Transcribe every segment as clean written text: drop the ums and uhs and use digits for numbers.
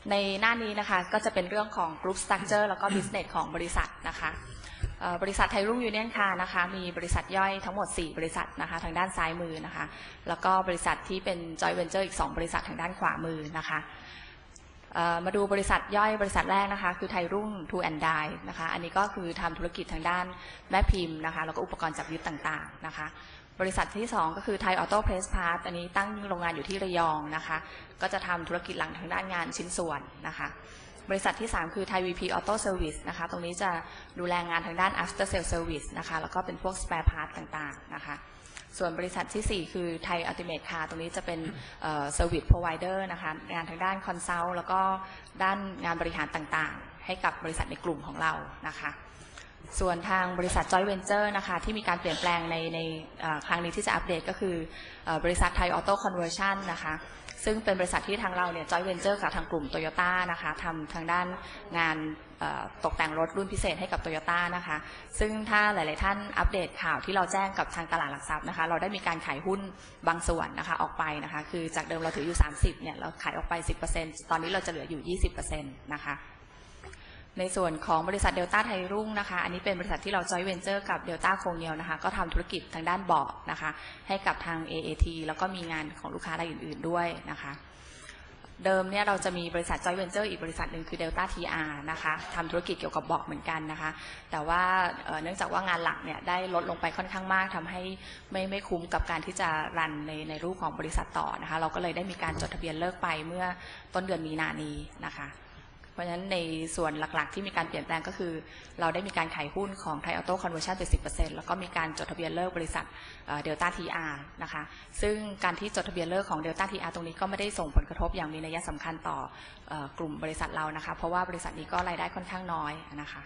ในหน้านี้นะคะก็จะเป็นเรื่องของ Group Structure แล้วก็ Business ของบริษัทนะคะบริษัทไทยรุ่งยูเนียนคาร์นะคะมีบริษัทย่อยทั้งหมด4บริษัทนะคะทางด้านซ้ายมือนะคะแล้วก็บริษัทที่เป็น Joint Venture อีก2บริษัททางด้านขวามือนะคะมาดูบริษัทย่อยบริษัทแรกนะคะคือไทยรุ่ง Tool and Die นะคะอันนี้ก็คือทำธุรกิจทางด้านแม่พิมพ์นะคะแล้วก็อุปกรณ์จับยึดต่างๆนะคะบริษัทที่2ก็คือไทยออโต้เพรสพาร์ทอันนี้ตั้งโรงงานอยู่ที่ระยองนะคะก็จะทำธุรกิจหลังทางด้านงานชิ้นส่วนนะคะบริษัทที่3คือไทย VP Auto Service นะคะตรงนี้จะดูแลงานทางด้าน After Sale Service นะคะแล้วก็เป็นพวก Spare Part ต่างๆนะคะส่วนบริษัทที่4คือไทย Ultimate Car ตรงนี้จะเป็นService Provider นะคะงานทางด้าน Consult แล้วก็ด้านงานบริหารต่างๆให้กับบริษัทในกลุ่มของเรานะคะส่วนทางบริษัท Joint Venture นะคะที่มีการเปลี่ยนแปลงในครั้งนี้ที่จะอัปเดตก็คือบริษัทไทยออโต้คอนเวอร์ชันนะคะซึ่งเป็นบริษัทที่ทางเราเนี่ย Joint Venture กับทางกลุ่ม Toyota นะคะทำทางด้านงานตกแต่งรถรุ่นพิเศษให้กับ Toyota นะคะซึ่งถ้าหลายๆท่านอัปเดตข่าวที่เราแจ้งกับทางตลาดหลักทรัพย์นะคะเราได้มีการขายหุ้นบางส่วนนะคะออกไปนะคะคือจากเดิมเราถืออยู่30เนี่ยเราขายออกไป 10% ตอนนี้เราจะเหลืออยู่ 20% นะคะในส่วนของบริษัทเดลต้าไทยรุ่งนะคะอันนี้เป็นบริษัทที่เรา Joint Venture กับเดลต้าโคงเนียวนะคะก็ทำธุรกิจทางด้านเบาะนะคะให้กับทาง AAT แล้วก็มีงานของลูกค้ารายอื่นๆด้วยนะคะเดิมเนี่ยเราจะมีบริษัท Joint Venture อีกบริษัทหนึ่งคือ Delta TR นะคะทำธุรกิจเกี่ยวกับเบาะเหมือนกันนะคะแต่ว่าเนื่องจากว่างานหลักเนี่ยได้ลดลงไปค่อนข้างมากทำให้ไม่คุ้มกับการที่จะรันในรูปของบริษัทต่อนะคะเราก็เลยได้มีการจดทะเบียนเลิกไปเมื่อต้นเดือนมีนานี้นะคะเพราะฉะนั้นในส่วนหลักๆที่มีการเปลี่ยนแปลงก็คือเราได้มีการขายหุ้นของไทยออโต้คอนเวอร์ชันไป 10% แล้วก็มีการจดทะเบียนเลิกบริษัทเดลต้าทีอาร์นะคะซึ่งการที่จดทะเบียนเลิกของเดลต้าทีอาร์ตรงนี้ก็ไม่ได้ส่งผลกระทบอย่างมีนัยสำคัญต่อกลุ่มบริษัทเรานะคะเพราะว่าบริษัทนี้ก็รายได้ค่อนข้างน้อยนะคะ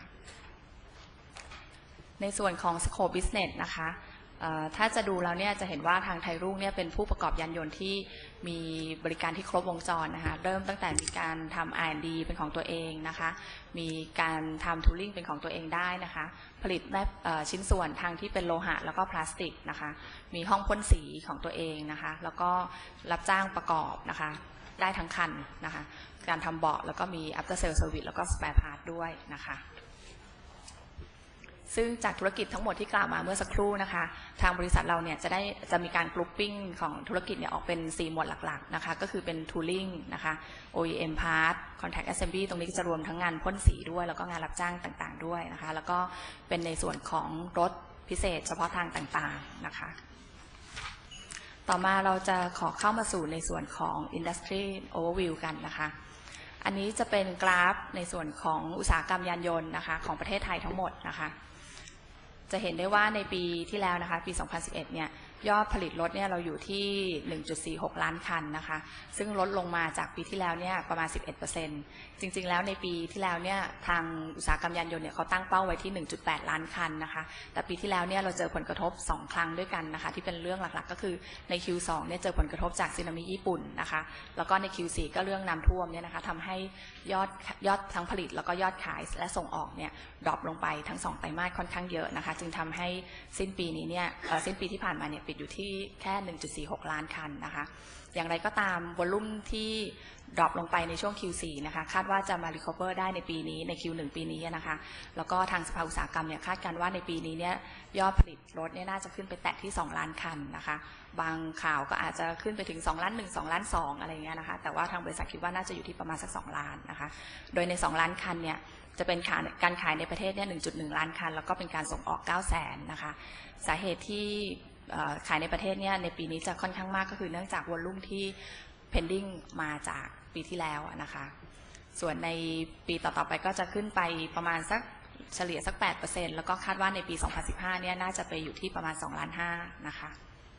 ในส่วนของ Scope Business นะคะถ้าจะดูแล้วเนี่ยจะเห็นว่าทางไทยรุ่งเนี่ยเป็นผู้ประกอบยานยนต์ที่มีบริการที่ครบวงจรนะคะเริ่มตั้งแต่มีการทำ R&D เป็นของตัวเองนะคะมีการทำ tooling เป็นของตัวเองได้นะคะผลิตชิ้นส่วนทางที่เป็นโลหะแล้วก็พลาสติกนะคะมีห้องพ่นสีของตัวเองนะคะแล้วก็รับจ้างประกอบนะคะได้ทั้งคันนะคะการทำเบาะแล้วก็มี after sale service แล้วก็ spare part ด้วยนะคะซึ่งจากธุรกิจทั้งหมดที่กล่าวมาเมื่อสักครู่นะคะทางบริษัทเราเนี่ยจะมีการกรุ๊ปปิ้งของธุรกิจเนี่ยออกเป็น4หมวดหลักๆนะคะก็คือเป็น tooling นะคะ OEM part contract assembly ตรงนี้จะรวมทั้งงานพ่นสีด้วยแล้วก็งานรับจ้างต่างๆด้วยนะคะแล้วก็เป็นในส่วนของรถพิเศษเฉพาะทางต่างๆนะคะต่อมาเราจะขอเข้ามาสู่ในส่วนของ industry overview กันนะคะอันนี้จะเป็นกราฟในส่วนของอุตสาหกรรมยานยนต์นะคะของประเทศไทยทั้งหมดนะคะจะเห็นได้ว่าในปีที่แล้วนะคะปี 2011 เนี่ยยอดผลิตรถเนี่ยเราอยู่ที่ 1.46 ล้านคันนะคะซึ่งลดลงมาจากปีที่แล้วเนี่ยประมาณ 11% จริงๆแล้วในปีที่แล้วเนี่ยทางอุตสาหกรรมยานยนต์เนี่ยเขาตั้งเป้าไว้ที่ 1.8 ล้านคันนะคะแต่ปีที่แล้วเนี่ยเราเจอผลกระทบ2ครั้งด้วยกันนะคะที่เป็นเรื่องหลักๆก็คือใน Q2 เนี่ยเจอผลกระทบจากสึนามิญี่ปุ่นนะคะแล้วก็ใน Q4 ก็เรื่องน้ำท่วมเนี่ยนะคะทำให้ยอดทั้งผลิตแล้วก็ยอดขายและส่งออกเนี่ยดรอปลงไปทั้ง2ไตรมาสค่อนข้างเยอะนะคะจึงทำให้สิ้นปีนี้เนี่ยสิ้นปีที่ผ่านมาเนี่ยปิดอยู่ที่แค่ 1.46 ล้านคันนะคะอย่างไรก็ตามวอลลุ่มที่ดรอปลงไปในช่วง Q4 นะคะคาดว่าจะมา recover ได้ในปีนี้ใน Q1 ปีนี้นะคะแล้วก็ทางสภาอุตสาหกรรมเนี่ยคาดการว่าในปีนี้เนี่ยยอดผลิตรถเนี่ยน่าจะขึ้นไปแตะที่2ล้านคันนะคะบางข่าวก็อาจจะขึ้นไปถึง2ล้าน1 2ล้าน2อะไรเงี้ยนะคะแต่ว่าทางบริษัทคิดว่าน่าจะอยู่ที่ประมาณสัก2ล้านนะคะโดยใน2ล้านคันเนี่ยจะเป็นการขายในประเทศเนี่ย 1.1 ล้านคันแล้วก็เป็นการส่งออก 900,000 นะคะสาเหตุที่ขายในประเทศเนี่ยในปีนี้จะค่อนข้างมากก็คือเนื่องจากวอลลุ่มที่ pending มาจากปีที่แล้วนะคะส่วนในปีต่อๆไปก็จะขึ้นไปประมาณสักเฉลี่ยสัก 8% แล้วก็คาดว่าในปี 2015 เนี่ยน่าจะไปอยู่ที่ประมาณ2.5 ล้านนะคะ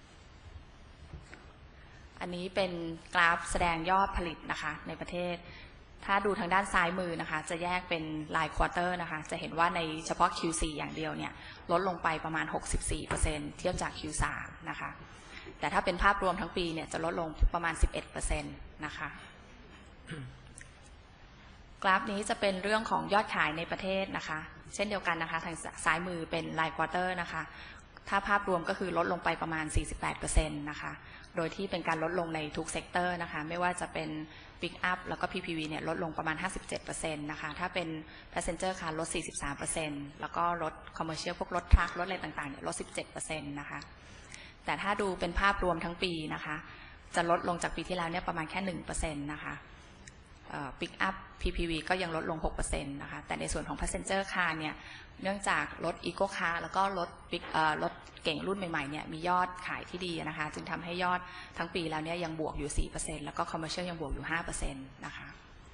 อันนี้เป็นกราฟแสดงยอดผลิตนะคะในประเทศถ้าดูทางด้านซ้ายมือนะคะจะแยกเป็นรายควอเตอร์นะคะจะเห็นว่าในเฉพาะ Q4 อย่างเดียวเนี่ยลดลงไปประมาณ 64% เทียบจาก Q3 นะคะแต่ถ้าเป็นภาพรวมทั้งปีเนี่ยจะลดลงประมาณ 11% นะคะกราฟนี้จะเป็นเรื่องของยอดขายในประเทศนะคะเช่นเดียวกันนะคะทางซ้ายมือเป็นรายควอเตอร์นะคะถ้าภาพรวมก็คือลดลงไปประมาณ 48% นะคะโดยที่เป็นการลดลงในทุกเซกเตอร์นะคะไม่ว่าจะเป็น Pick Up แล้วก็ PPV เนี่ยลดลงประมาณ 57% นะคะถ้าเป็น Passenger Car ลด 43% แล้วก็รถ Commercial พวกรถทรัครถอะไรต่างๆเนี่ยลด 17% นะคะแต่ถ้าดูเป็นภาพรวมทั้งปีนะคะจะลดลงจากปีที่แล้วเนี่ยประมาณแค่ 1% นะคะPick Up PPV ก็ยังลดลง 6% นะคะแต่ในส่วนของ Passenger Car เนี่ยเนื่องจากรถ Eco Car แล้วก็รถเก่งรุ่นใหม่ๆเนี่ยมียอดขายที่ดีนะคะจึงทำให้ยอดทั้งปีแล้วเนี่ยยังบวกอยู่ 4% แล้วก็ Commercial ยังบวกอยู่ 5% นะคะ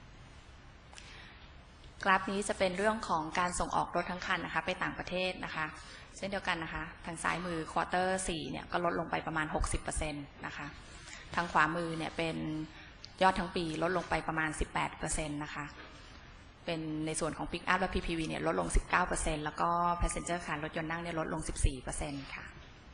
กราฟนี้จะเป็นเรื่องของการส่งออกรถทั้งคันนะคะไปต่างประเทศนะคะเช่นเดียวกันนะคะทางซ้ายมือควอเตอร์4เนี่ยก็ลดลงไปประมาณ 60% นะคะทางขวามือเนี่ยเป็นยอดทั้งปีลดลงไปประมาณ 18% นะคะเป็นในส่วนของ Pick Up และ PPV เนี่ยลดลง 19% แล้วก็ Passenger Car รถยนต์นั่งเนี่ยลดลง 14% ค่ะ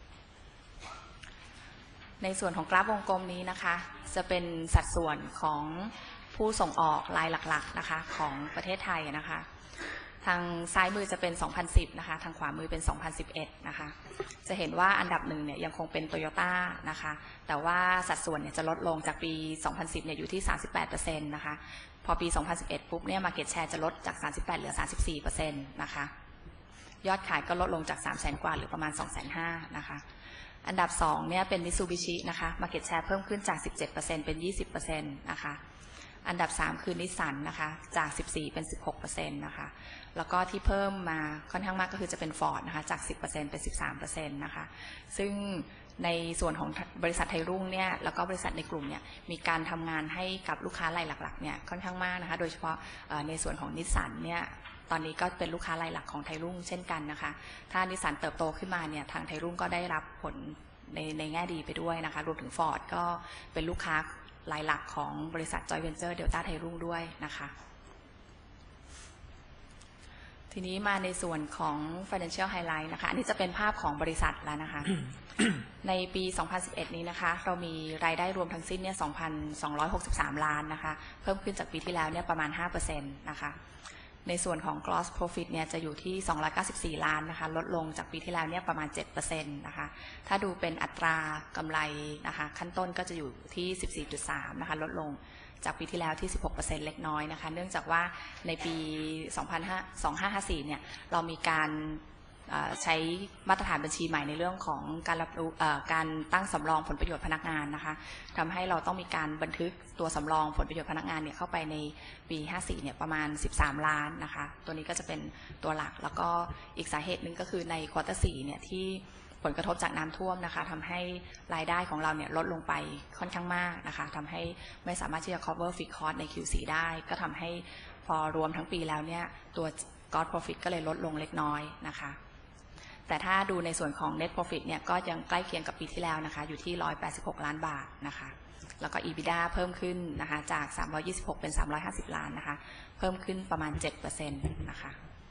ในส่วนของกราฟวงกลมนี้นะคะจะเป็นสัดส่วนของผู้ส่งออกรายหลักๆนะคะของประเทศไทยนะคะทางซ้ายมือจะเป็น 2010 นะคะทางขวามือเป็น 2011 นะคะจะเห็นว่าอันดับหนึ่งเนี่ยยังคงเป็นโตโยต้านะคะแต่ว่าสัดส่วนเนี่ยจะลดลงจากปี 2010 เนี่ยอยู่ที่ 38% นะคะพอปี 2011 ปุ๊บเนี่ย market share จะลดจาก 38 เหลือ 34% นะคะยอดขายก็ลดลงจาก 300,000 กว่าเหลือประมาณ 250,000 นะคะอันดับ2เนี่ยเป็น Mitsubishi นะคะ market share เพิ่มขึ้นจาก 17% เป็น 20% นะคะอันดับ3คือนิสสันนะคะจาก 14 เป็น 16% นะคะแล้วก็ที่เพิ่มมาค่อนข้างมากก็คือจะเป็น Ford นะคะจาก 10% เป็น 13% นะคะซึ่งในส่วนของบริษัทไทยรุ่งเนี่ยแล้วก็บริษัทในกลุ่มเนี่ยมีการทำงานให้กับลูกค้ารายหลักๆเนี่ยค่อนข้างมากนะคะโดยเฉพาะในส่วนของนิสสันเนี่ยตอนนี้ก็เป็นลูกค้ารายหลักของไทยรุ่งเช่นกันนะคะถ้านิสสันเติบโตขึ้นมาเนี่ยทางไทยรุ่งก็ได้รับผลในแง่ดีไปด้วยนะคะรวมถึง Ford ก็เป็นลูกค้ารายหลักของบริษัท Joint Venture Delta ไทยรุ่งด้วยนะคะทีนี้มาในส่วนของ Financial Highlight นะคะอันนี้จะเป็นภาพของบริษัทแล้วนะคะ ในปี 2011 นี้นะคะเรามีรายได้รวมทั้งสิ้นเนี่ย 2,263 ล้านนะคะเพิ่มขึ้นจากปีที่แล้วเนี่ยประมาณ 5% นะคะในส่วนของ Gross Profit เนี่ยจะอยู่ที่ 294 ล้านนะคะลดลงจากปีที่แล้วเนี่ยประมาณ 7% นะคะถ้าดูเป็นอัตรากำไรนะคะขั้นต้นก็จะอยู่ที่ 14.3 นะคะลดลงจากปีที่แล้วที่ 16% เล็กน้อยนะคะเนื่องจากว่าในปี 2554 เนี่ยเรามีการใช้มาตรฐานบัญชีใหม่ในเรื่องของการรับรู้การตั้งสำรองผลประโยชน์พนักงานนะคะทำให้เราต้องมีการบันทึกตัวสำรองผลประโยชน์พนักงานเนี่ยเข้าไปในปี 54 เนี่ยประมาณ 13 ล้านนะคะตัวนี้ก็จะเป็นตัวหลักแล้วก็อีกสาเหตุหนึ่งก็คือในควอเตอร์ 4 เนี่ยที่ผลกระทบจากน้ำท่วมนะคะทำให้รายได้ของเราเนี่ยลดลงไปค่อนข้างมากนะคะทำให้ไม่สามารถที่จะ cover fixed cost ใน Q4 ได้ก็ทำให้พอรวมทั้งปีแล้วเนี่ยตัว gross profit ก็เลยลดลงเล็กน้อยนะคะแต่ถ้าดูในส่วนของ net profit เนี่ยก็ยังใกล้เคียงกับปีที่แล้วนะคะอยู่ที่186ล้านบาทนะคะแล้วก็ EBITDA เพิ่มขึ้นนะคะจาก326เป็น350ล้านนะคะเพิ่มขึ้นประมาณ 7% นะคะ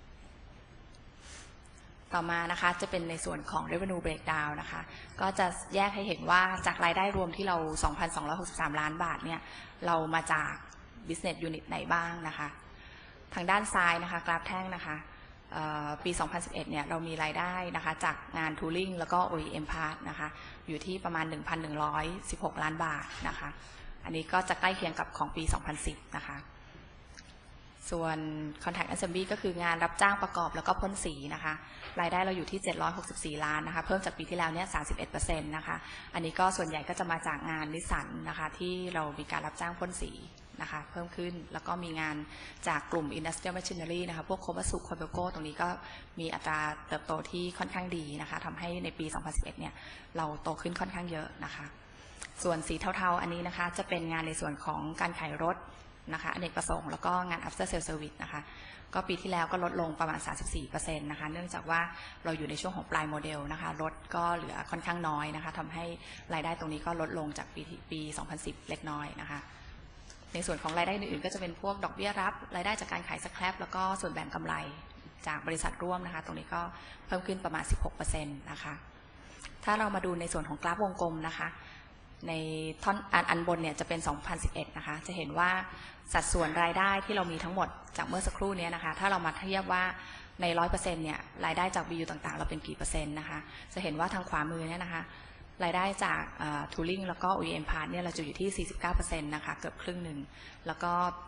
ต่อมานะคะจะเป็นในส่วนของ revenue breakdown นะคะก็จะแยกให้เห็นว่าจากรายได้รวมที่เรา 2,263 ล้านบาทเนี่ยเรามาจาก business unit ไหนบ้างนะคะทางด้านซ้ายนะคะกราฟแท่งนะคะปี 2011 เนี่ยเรามีรายได้นะคะจากงาน Tooling แล้วก็ OEM Part นะคะอยู่ที่ประมาณ 1,116 ล้านบาทนะคะอันนี้ก็จะใกล้เคียงกับของปี 2010 นะคะส่วน Contract Assembly ก็คืองานรับจ้างประกอบแล้วก็พ่นสีนะคะรายได้เราอยู่ที่764ล้านนะคะเพิ่มจากปีที่แล้วเนี่ย 31% นะคะอันนี้ก็ส่วนใหญ่ก็จะมาจากงานนิสสันนะคะที่เรามีการรับจ้างพ่นสีนะคะเพิ่มขึ้นแล้วก็มีงานจากกลุ่ม Industrial Machinery นะคะพวกโคบัสุโคเบโกตรงนี้ก็มีอัตราเติบโตที่ค่อนข้างดีนะคะทำให้ในปี 2011 เนี่ยเราโตขึ้นค่อนข้างเยอะนะคะส่วนสีเทาๆอันนี้นะคะจะเป็นงานในส่วนของการขายรถนะคะอเนกประสงค์แล้วก็งาน After Sales Service นะคะก็ปีที่แล้วก็ลดลงประมาณ 34% นะคะเนื่องจากว่าเราอยู่ในช่วงของปลายโมเดลนะคะรถก็เหลือค่อนข้างน้อยนะคะทำให้รายได้ตรงนี้ก็ลดลงจากปี 2010 เล็กน้อยนะคะในส่วนของรายได้อื่นๆก็จะเป็นพวกดอกเบี้ยรับรายได้จากการขายสแครปแล้วก็ส่วนแบ่งกำไรจากบริษัทร่วมนะคะตรงนี้ก็เพิ่มขึ้นประมาณ 16% นะคะถ้าเรามาดูในส่วนของกราฟวงกลมนะคะในท่อนอันบนเนี่ยจะเป็น 2011 นะคะจะเห็นว่าสัดส่วนรายได้ที่เรามีทั้งหมดจากเมื่อสักครู่นี้นะคะถ้าเรามาเทียบว่าใน 100% เนี่ยรายได้จาก BU ต่างๆเราเป็นกี่เปอร์เซ็นต์นะคะจะเห็นว่าทางขวามือเนี่ยนะคะรายได้จากTooling แล้วก็ OEM Part เนี่ยเราจะอยู่ที่ 49% นะคะเกือบครึ่งหนึ่งแล้วก็